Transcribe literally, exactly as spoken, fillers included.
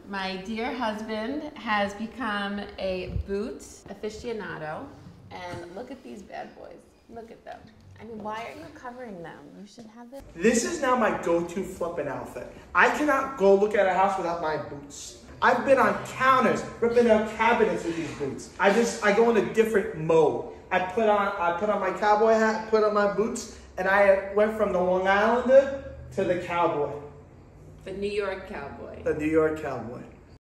My dear husband has become a boot aficionado, and look at these bad boys. Look at them. I mean, why are you covering them? You should have this. This is now my go-to flipping outfit. I cannot go look at a house without my boots. I've been on counters, ripping out cabinets with these boots. I just, I go in a different mode. I put on, I put on my cowboy hat, put on my boots, and I went from the Long Islander to the cowboy. The New York Cowboy. The New York Cowboy.